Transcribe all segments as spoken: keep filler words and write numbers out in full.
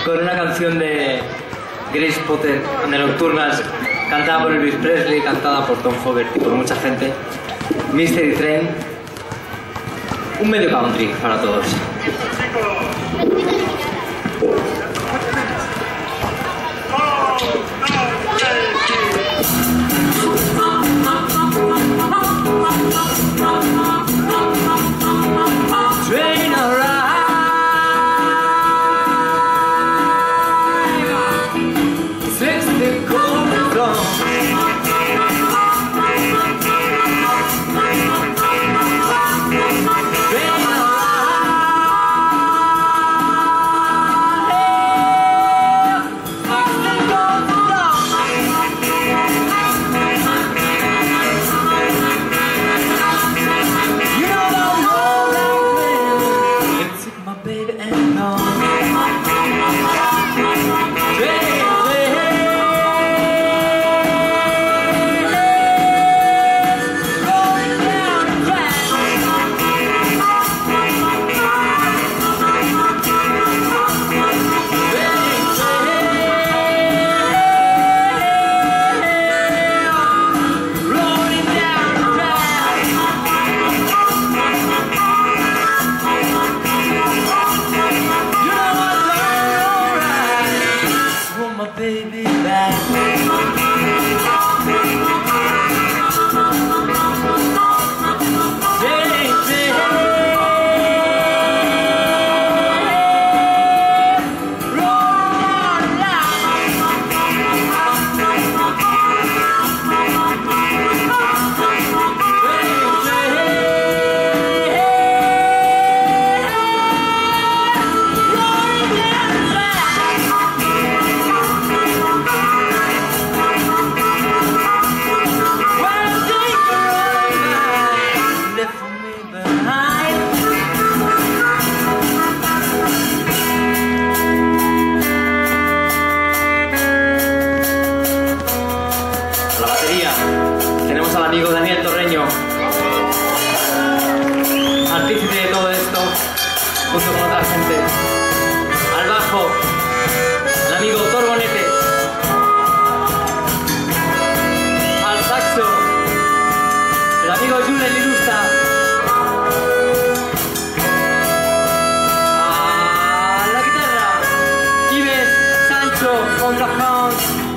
con una canción de Grace Potter de Nocturnas, cantada por Elvis Presley, cantada por Tom Fogerty y por mucha gente. Mystery Train, un medio country para todos. Train arrive, six the cold dawn. Baby back. Tenemos al amigo Daniel Torreño, artífice de todo esto, junto con otra gente. Al bajo, el amigo Thor Bonete. Al saxo, el amigo Julen Lirusta. A la guitarra, Ives Sancho Contrahouse.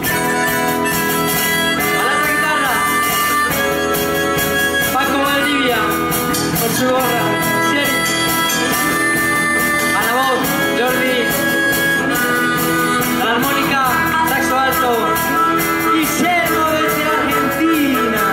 Con su gorra, Sherry. A la voz, Jordi. A la armónica, saxo alto. Guillermo desde Argentina.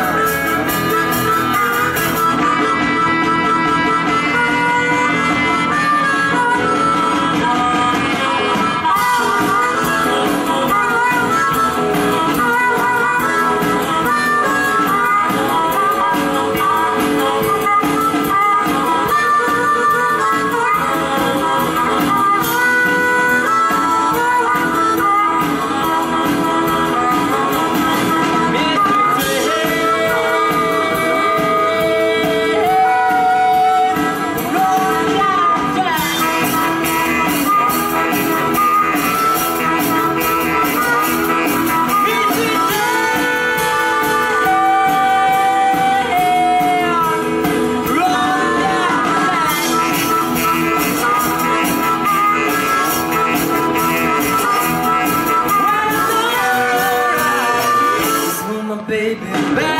Baby, baby.